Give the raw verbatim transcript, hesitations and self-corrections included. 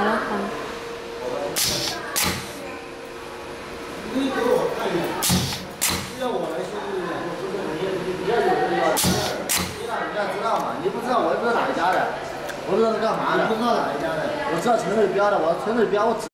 了看。 你给我看一眼，要我来修理，我不是你，你比较有这个，你哪人家知道嘛？你不知道，我也不知道哪一家的，我不知道是干嘛的。你不知道哪一家的？我知道城里标的，我城里标我只。